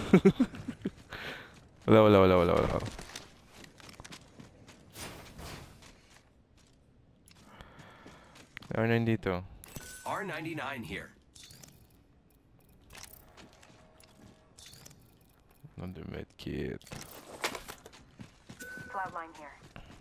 Wala. R9 dito. R99 here. Another med kit. Cloudline here.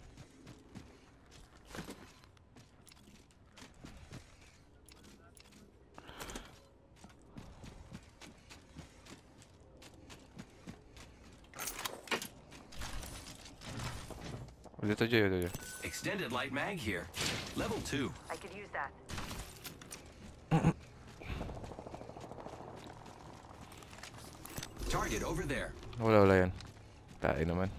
Dito, Jay. Extended light mag here. Level 2. I could use that. Target over there. Wala yan. Tayo naman.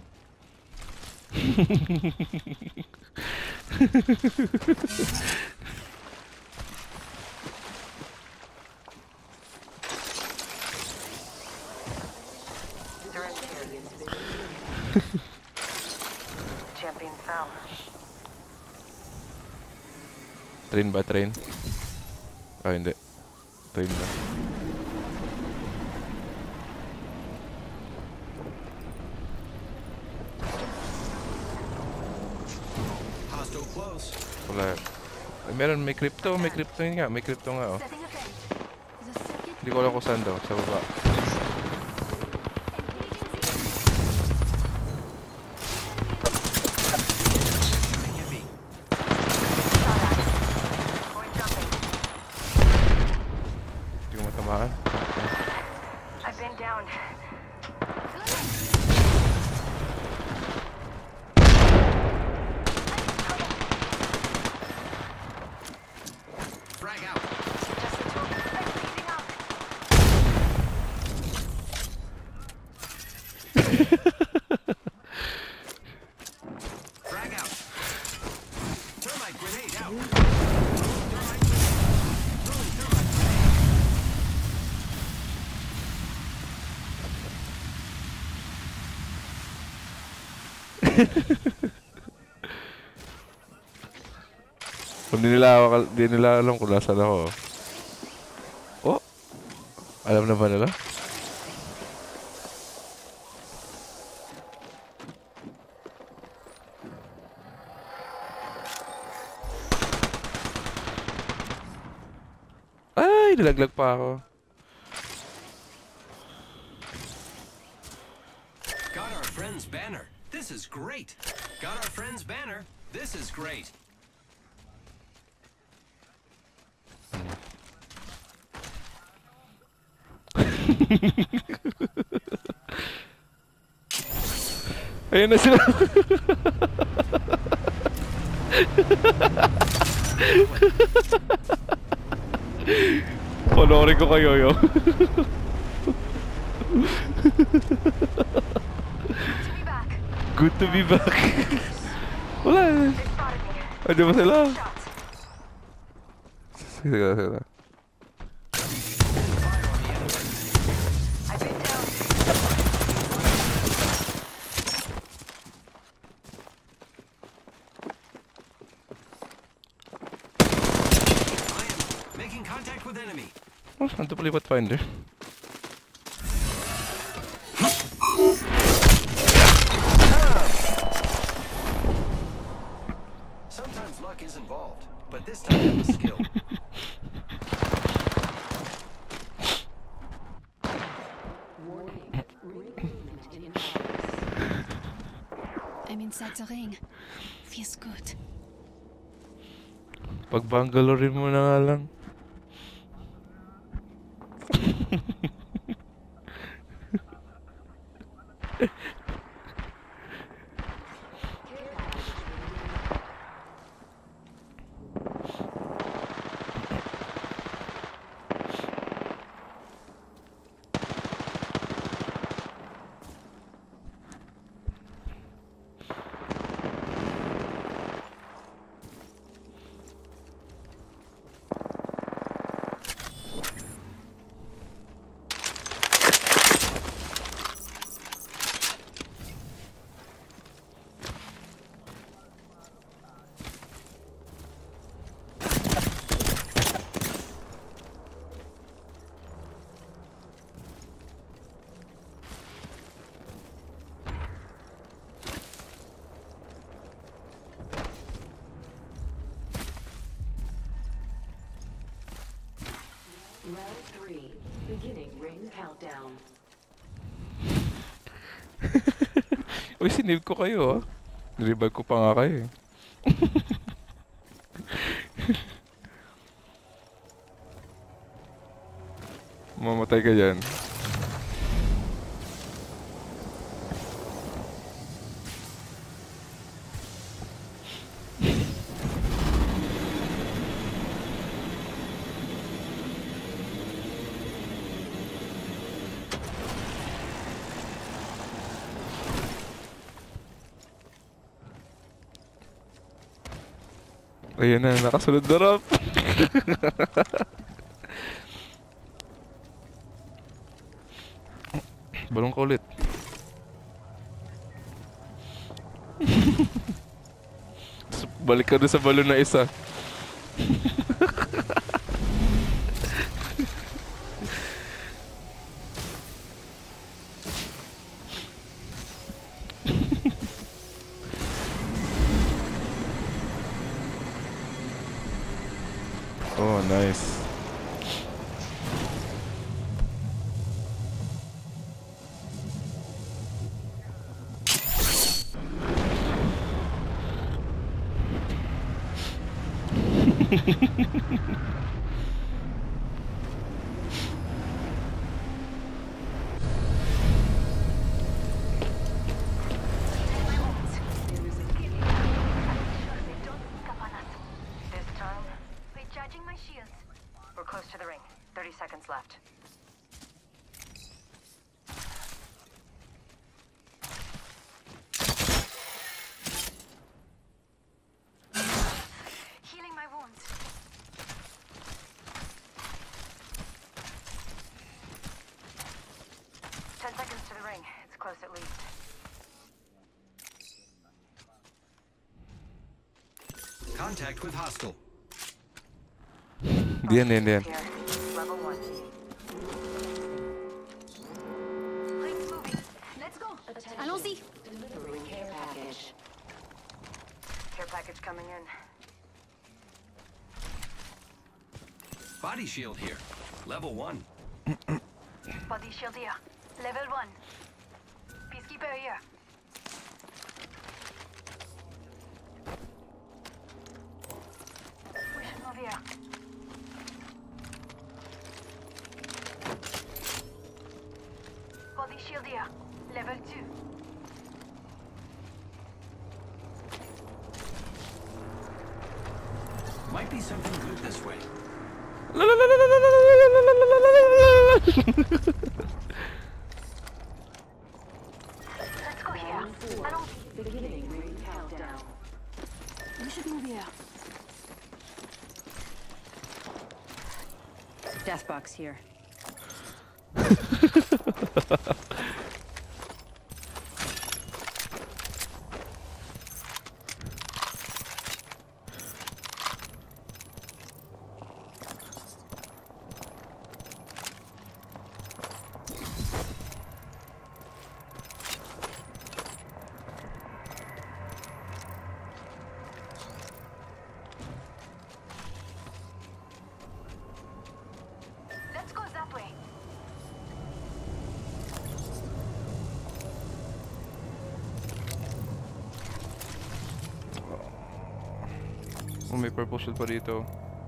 Champion fell. Train ba? Train? Ah, hindi. Train ba? Hostile close. Wala. Ay, meron, may crypto yun nga. May crypto nga, oh. Setting a fence. The circuit Hindi ko alam kung saan daw. Sa baba. Heavy. Going jumping. Hindi ko matamaan. I've been down. Frag out. Just a token. I'm bleeding up. Frag out. Thermite grenade out. Thermite grenade. Throwing thermite grenade. Di nila alam kung nasaan ako. Oh! Alam na ba nila? Ay! Nilaglag pa ako. Got our friend's banner. This is great. Got our friend's banner. This is great. Ayun na sila. Panoorin ko kayo yo. To be back. Good to be back. Wala. They spotted me. Ano ba sila? Shots. Sige. I've been down. I am making contact with enemy. Oh, nanto pala yung Pathfinder. Sometimes luck is involved, but this time it was skill. I'm inside the ring. Feels good. Pag Bangalore mo na nga lang. Beginning ring countdown. Uy, sinave ko kayo, ah. Niribag ko pa nga kayo, eh. Mamatay ka dyan. Ayan na, nakasunod na rap. Balong ka ulit. Balik ka doon sa balon na isa. Oh, nice. This time, recharging my shields. We're close to the ring. 30 seconds left. Healing my wounds. Ten seconds to the ring. It's close at least. Contact with hostile. Diyan, diyan, diyan. Here. Level 1. Ring's moving. Let's go. Allons-y. Delivering care package. Care package coming in. Body shield here. Level 1. Body shield here. Level 1. Peacekeeper here. We should move here. Body shield here. Level 2. Might be something good this way. La la la la la la la la la la la la la. Let's go here. Allons-y. Beginning ring countdown. We should move here. Death box here. Let's go that way. Oh, may purple shield pa dito.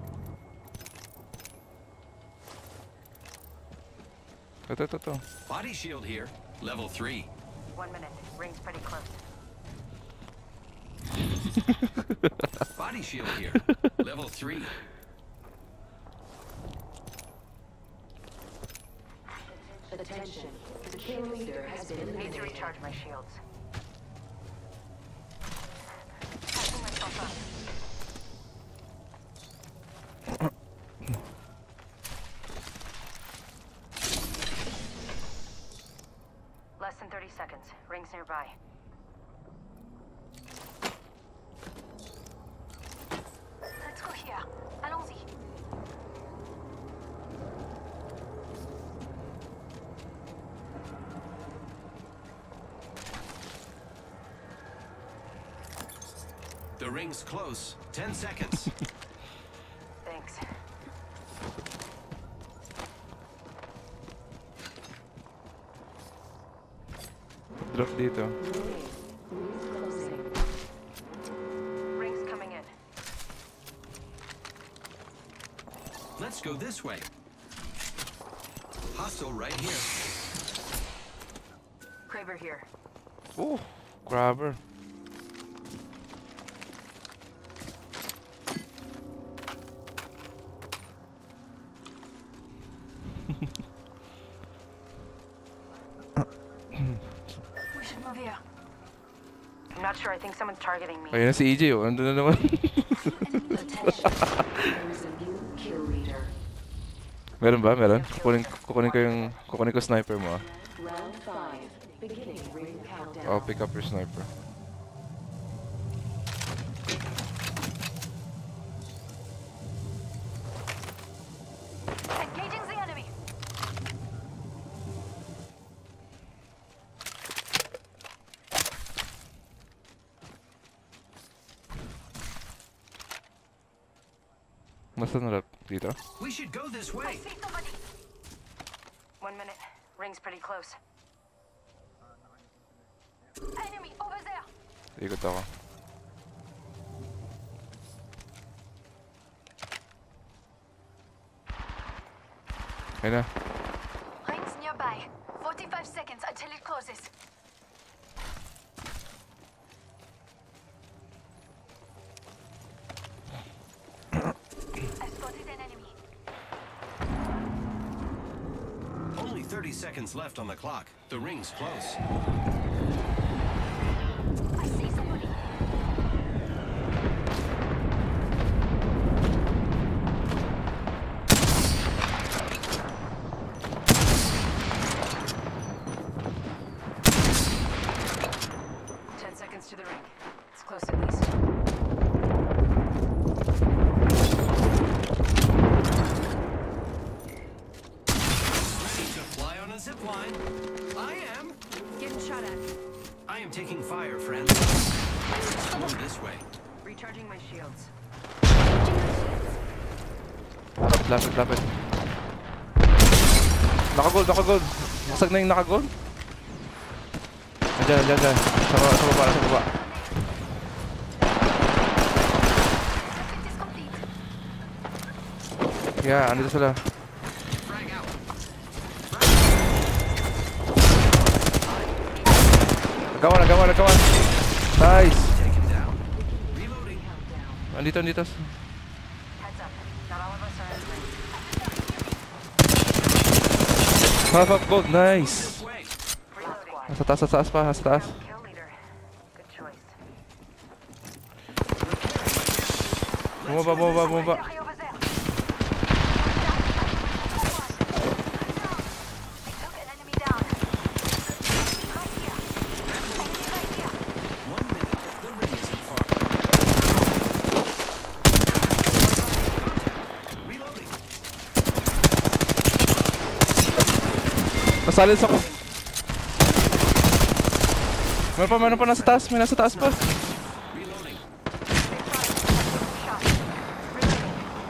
Ito. Body shield here. Level 3. 1 minute. Ring's pretty close. Body shield here. Level 3. Attention. The kill leader has been Need to eliminated. recharge my shields. Patching myself up. Less than 30 seconds. Ring's nearby. Let's go here. Allons-y. The ring's close. 10 seconds. Thanks. Drop dito. Warning. Rings closing. Ring's coming in. Let's go this way. Hostile right here. Kraber here. Oh, grabber. We should move here. I'm not sure. I think someone's targeting me. Ayun na si EJ, oh. Andun na naman. Attention. There is a new kill leader. Meron ba? Meron? Kukunin ko sniper mo. Ah. Round 5. Beginning ring countdown. I'll pick up your sniper. Engaging the enemy. Nasaan na dito? We should go this I way. see somebody. 1 minute. Ring's pretty close. Enemy over there. Ikot ako. Ayun na. Ring's nearby. 45 seconds until it closes. I spotted an enemy. Only 30 seconds left on the clock. The ring's close. I see somebody. To the ring. It's close at least. Ready to fly on a zip line? I am. Getting shot at. I am taking fire, friends. Let's go this way. Recharging my shields. Lapit. Nakagold. Masag na yung nakagold. Diyan. Sa baba. Objective is complete. Yeah, andito sila. Frag out. Nagawan. Nice. Taken down. Reloading. Andito. Heads up. Not all of us are in the ring. Half up gold. Nice. This way. Reloading. Sa taas pa. Kill leader. Good choice. Bumaba. Guy over there. I took an enemy down. Right here. Enemy right here. 1 minute. The ring isn't far. Reloading. Nasalis ako. Meron pa nasa taas. May nasa taas pa. Reloading. Shot. Reloading.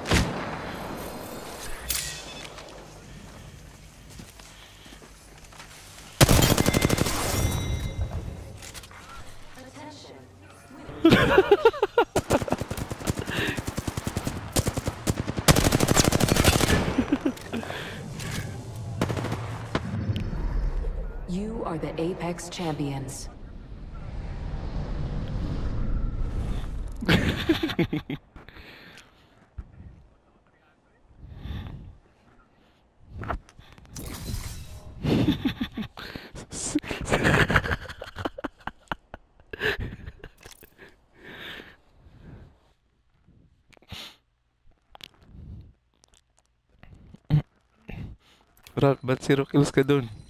Attention. You are the Apex Champions. Ba't 0 kills ka dun?